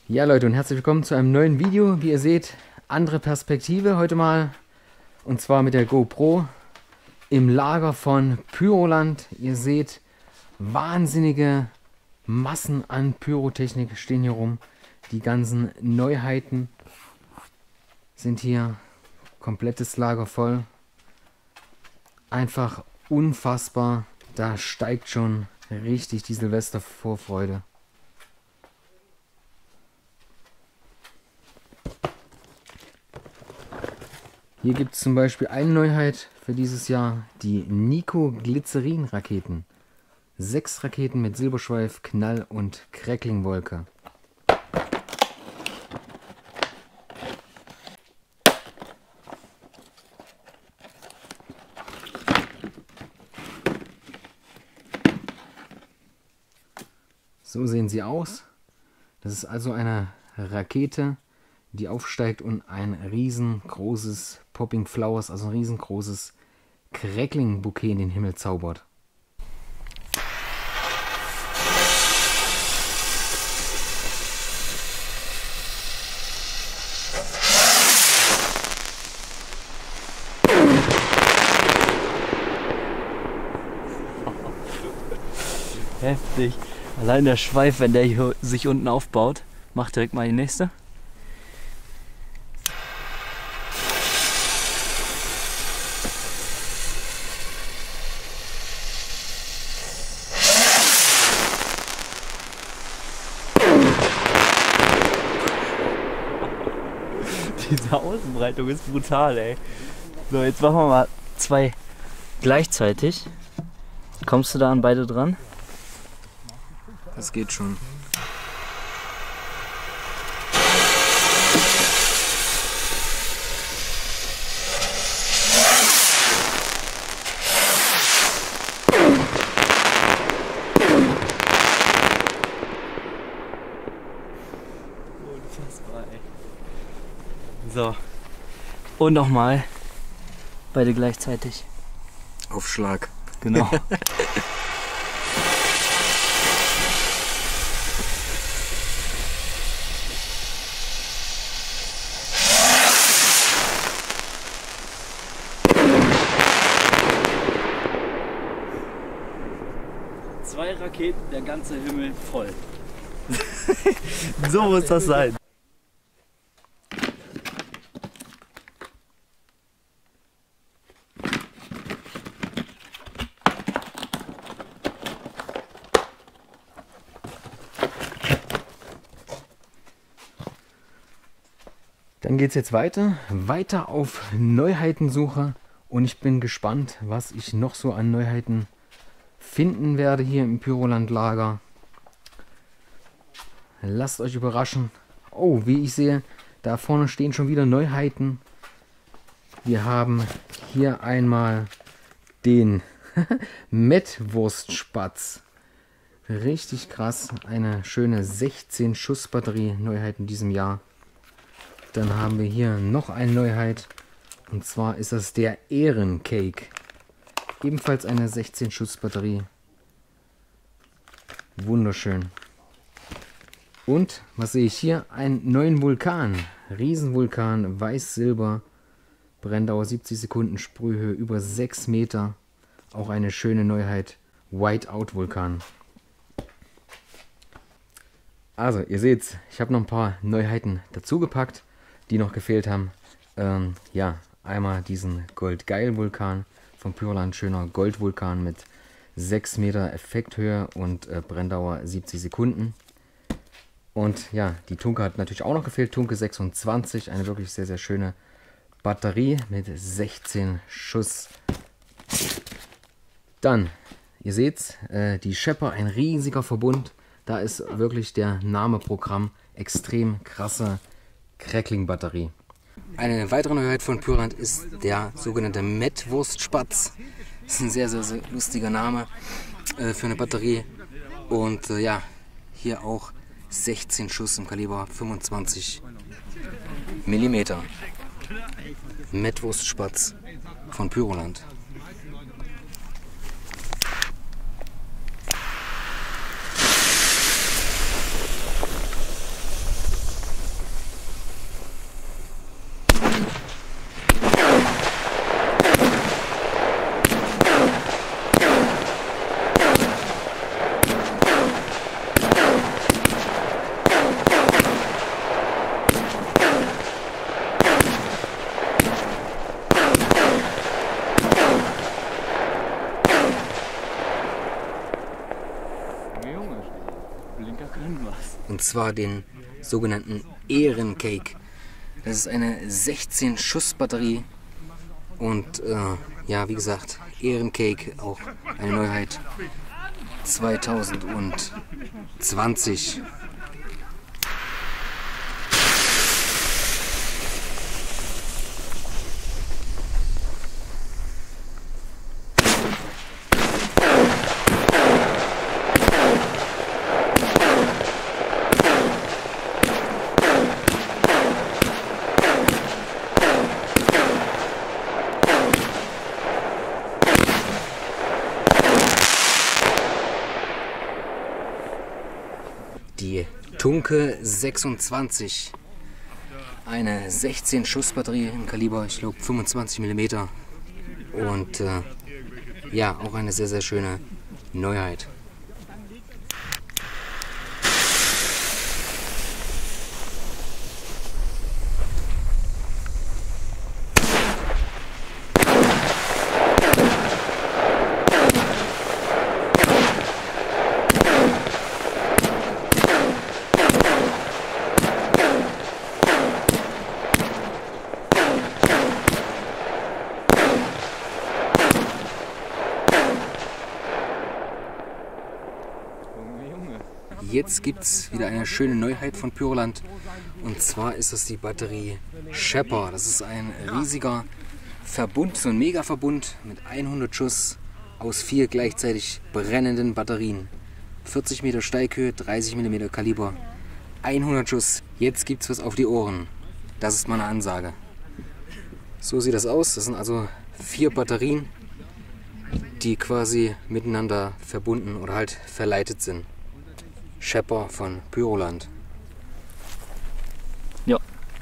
Ja Leute, und herzlich willkommen zu einem neuen Video. Wie ihr seht, andere Perspektive heute mal, und zwar mit der GoPro im Lager von Pyroland. Ihr seht, wahnsinnige Massen an Pyrotechnik stehen hier rum. Die ganzen Neuheiten sind hier, komplettes Lager voll. Einfach unfassbar, da steigt schon richtig die Silvestervorfreude. Hier gibt es zum Beispiel eine Neuheit für dieses Jahr, die Nico Glycerin-Raketen. 6 Raketen mit Silberschweif, Knall- und Cracklingwolke. So sehen sie aus. Das ist also eine Rakete, die aufsteigt und ein riesengroßes Popping Flowers, also ein riesengroßes Crackling-Bouquet in den Himmel zaubert. Heftig. Allein der Schweif, wenn der hier sich unten aufbaut, macht direkt mal die nächste. Diese Außenbreitung ist brutal, ey. So, jetzt machen wir mal 2 gleichzeitig. Kommst du da an beide dran? Das geht schon. Unfassbar, ey. So. Und nochmal. Beide gleichzeitig. Auf Schlag. Genau. Zwei Raketen, der ganze Himmel voll. So muss das sein. Dann geht es jetzt weiter auf Neuheitensuche, und ich bin gespannt, was ich noch so an Neuheiten finden werde hier im Pyroland Lager. Lasst euch überraschen. Oh, wie ich sehe, da vorne stehen schon wieder Neuheiten. Wir haben hier einmal den Mettwurstspatz. Richtig krass, eine schöne 16 Schuss Batterie Neuheit in diesem Jahr. Dann haben wir hier noch eine Neuheit, und zwar ist das der Ehrencake. Ebenfalls eine 16 Schuss Batterie. Wunderschön. Und was sehe ich hier? Einen neuen Vulkan. Riesenvulkan, weiß-silber. Brenndauer 70 Sekunden, Sprühhöhe über 6 Meter. Auch eine schöne Neuheit. Whiteout-Vulkan. Also, ihr seht's, ich habe noch ein paar Neuheiten dazugepackt, die noch gefehlt haben. Ja, einmal diesen Goldgeil-Vulkan vom Pyroland, schöner Goldvulkan mit 6 Meter Effekthöhe und Brenndauer 70 Sekunden. Und ja, die Tunke hat natürlich auch noch gefehlt, Tunke 26, eine wirklich sehr, sehr schöne Batterie mit 16 Schuss. Dann, ihr seht's, die Schepper, ein riesiger Verbund. Da ist wirklich der Name Programm, extrem krasse Crackling-Batterie. Eine weitere Neuheit von Pyroland ist der sogenannte Mettwurstspatz. Das ist ein sehr, sehr, sehr lustiger Name für eine Batterie. Und ja, hier auch 16 Schuss im Kaliber 25 mm. Mettwurstspatz von Pyroland. Und zwar den sogenannten Ehrencake. Das ist eine 16-Schuss-Batterie. Und ja, wie gesagt, Ehrencake, auch eine Neuheit 2020. Die Tunke 26, eine 16-Schuss-Batterie im Kaliber, ich glaube 25 mm. Und ja, auch eine sehr, sehr schöne Neuheit. Jetzt gibt es wieder eine schöne Neuheit von Pyroland, und zwar ist das die Batterie Shepper. Das ist ein riesiger Verbund, so ein Mega-Verbund mit 100 Schuss aus 4 gleichzeitig brennenden Batterien. 40 Meter Steighöhe, 30 mm Kaliber, 100 Schuss. Jetzt gibt's was auf die Ohren. Das ist meine Ansage. So sieht das aus. Das sind also 4 Batterien, die quasi miteinander verbunden oder halt verleitet sind. Shepper von Pyroland. Ja.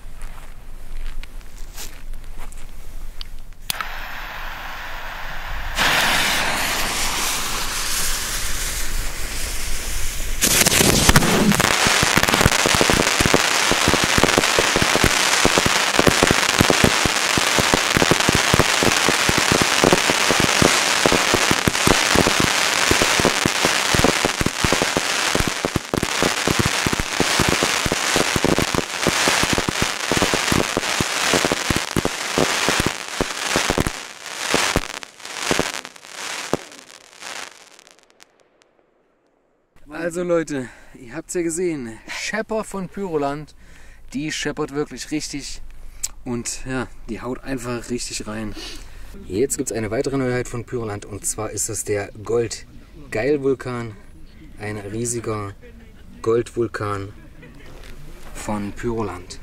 Also Leute, ihr habt es ja gesehen, Shepper von Pyroland, die scheppert wirklich richtig und ja, die haut einfach richtig rein. Jetzt gibt es eine weitere Neuheit von Pyroland, und zwar ist das der Gold-Geil-Vulkan, ein riesiger Goldvulkan von Pyroland.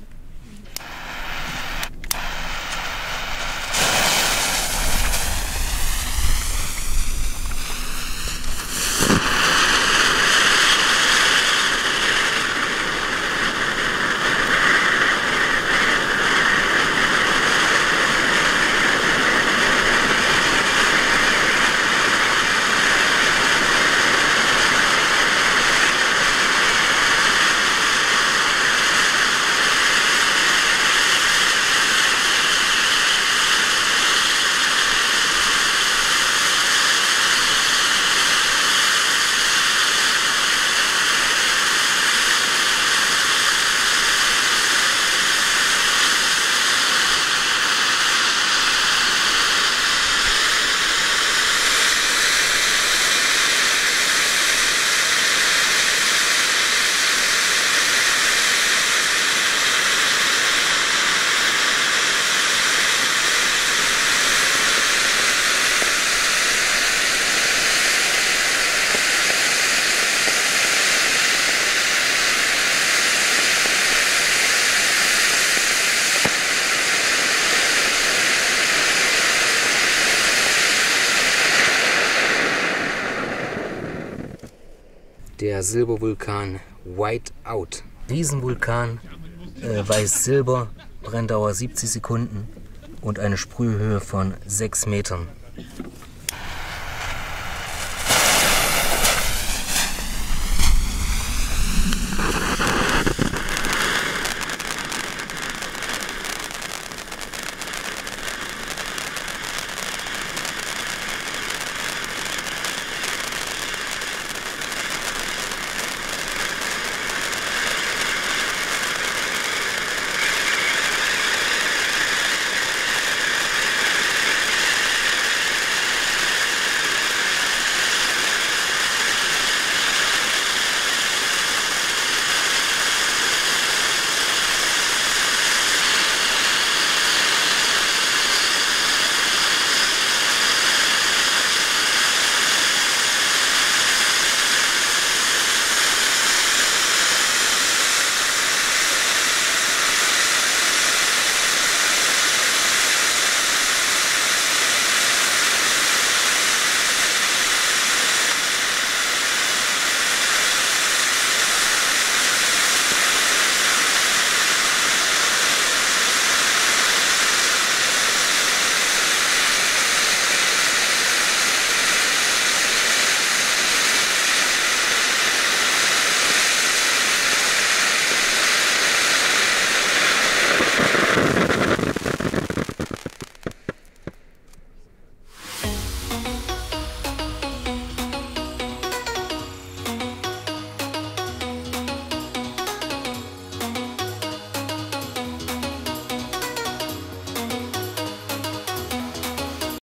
Der Silbervulkan Whiteout. Riesenvulkan, weiß-silber, Brenndauer 70 Sekunden und eine Sprühhöhe von 6 Metern.